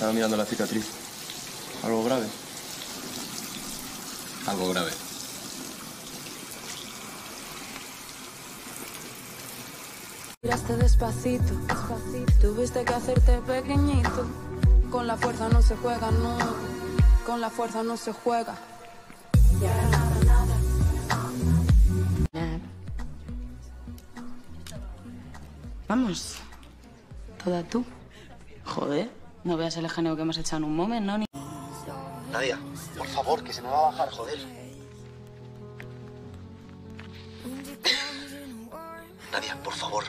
Estaba mirando la cicatriz. ¿Algo grave? Algo grave. Tiraste despacito, tuviste que hacerte pequeñito. Con la fuerza no se juega, no. Con la fuerza no se juega. Vamos. Toda tú. Joder, no veas el jaleo que hemos echado en un momento, ¿no? Nadia, por favor, que se me va a bajar, joder. Nadia, por favor.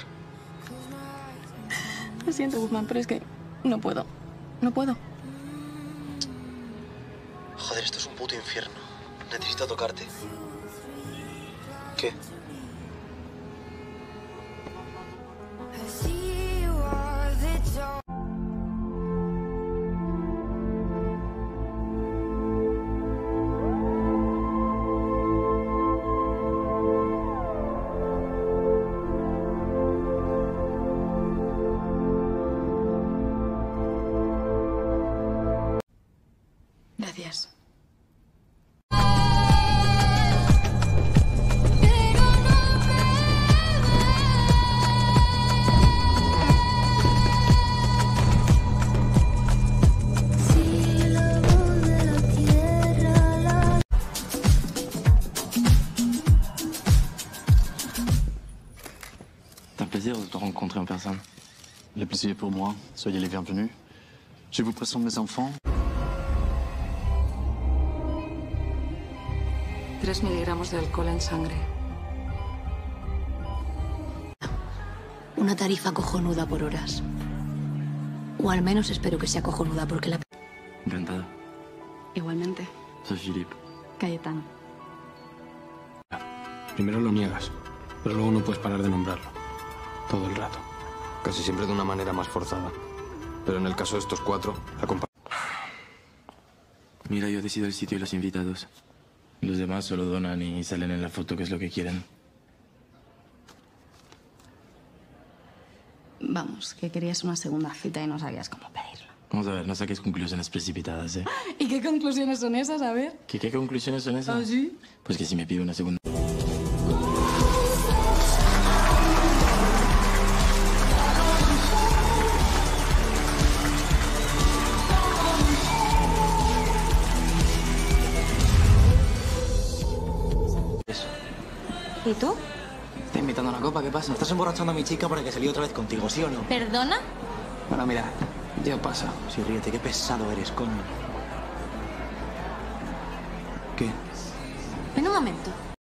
Lo siento, Guzmán, pero es que no puedo. No puedo. Joder, esto es un puto infierno. Necesito tocarte. ¿Qué? Gracias. C'est un plaisir de te rencontrer en personne. Le plaisir est pour moi. Soyez les bienvenus. Je vous présente mes enfants. 3 miligramos de alcohol en sangre. Una tarifa cojonuda por horas. O al menos espero que sea cojonuda porque la... Encantado. Igualmente. Soy Philippe. Cayetano. Primero lo niegas, pero luego no puedes parar de nombrarlo. Todo el rato. Casi siempre de una manera más forzada. Pero en el caso de estos cuatro, la Mira, yo decido el sitio y los invitados. Los demás solo donan y salen en la foto, que es lo que quieren. Vamos, que querías una segunda cita y no sabías cómo pedirla. Vamos a ver, no saques conclusiones precipitadas, ¿eh? ¿Y qué conclusiones son esas? A ver. ¿Qué conclusiones son esas? ¿Ah, sí? Pues que si me pide una segunda... ¿Y tú? Te invitando a una copa, ¿qué pasa? Estás emborrachando a mi chica para que se líe otra vez contigo, ¿sí o no? ¿Perdona? Bueno, mira, ya pasa. Sí, ríete, qué pesado eres, coño. ¿Qué? En un momento.